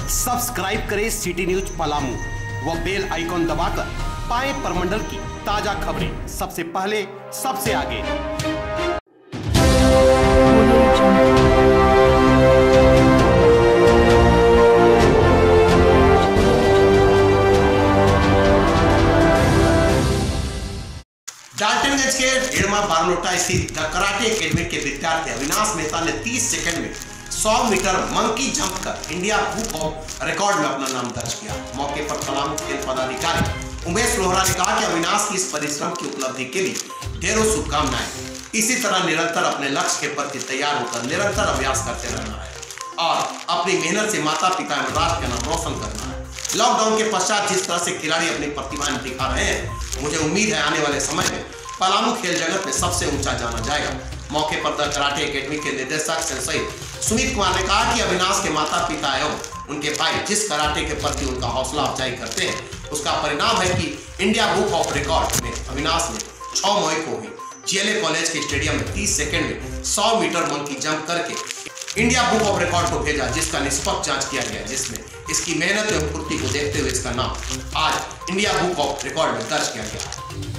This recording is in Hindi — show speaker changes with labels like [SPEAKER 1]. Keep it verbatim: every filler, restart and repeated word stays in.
[SPEAKER 1] सब्सक्राइब करें सिटी न्यूज पलामू व बेल आइकॉन दबाकर पाएं परमंडल की ताजा खबरें सबसे पहले सबसे आगे। डाल्टनगंज के ढेड़मा बारलोटा स्थित द कराटे एकेडमी के विद्यार्थी अविनाश मेहता ने तीस सेकंड में सौ मीटर मंकी जंप कर इंडिया बुक ऑफ रिकॉर्ड में अपना नाम दर्ज किया। मौके पर पलामू खेल पदाधिकारी उमेश लोहरा ने कहा कि अविनाश की इस परिश्रम की उपलब्धि के लिए ढेरों शुभकामनाएं। इसी तरह निरंतर अपने लक्ष्य के प्रति तैयार होकर निरंतर अभ्यास करते रहना है और अपनी मेहनत से माता पिता एवं राष्ट्र का नाम रोशन करना है। लॉकडाउन के पश्चात जिस तरह से खिलाड़ी अपनी प्रतिभाएं दिखा रहे हैं, मुझे उम्मीद है आने वाले समय में पलामू खेल जगत में सबसे ऊंचा जाना जाएगा। मौके पर द कराटे एकेडमी के निदेशक सेंसई सुमित कुमार ने कहा कि अविनाश के माता पिता एवं उनके भाई जिस कराटे के प्रति उनका हौसला अफजाई करते हैं, उसका परिणाम है कि इंडिया बुक ऑफ रिकॉर्ड में अविनाश ने छह मई को हुई जीएलए कॉलेज के स्टेडियम में तीस सेकंड में सौ मीटर मंकी जंप करके इंडिया बुक ऑफ रिकॉर्ड को भेजा, जिसका निष्पक्ष जांच किया गया, जिसमें इसकी मेहनत एवं फुर्ती को देखते हुए इसका नाम आज इंडिया बुक ऑफ रिकॉर्ड में दर्ज किया गया।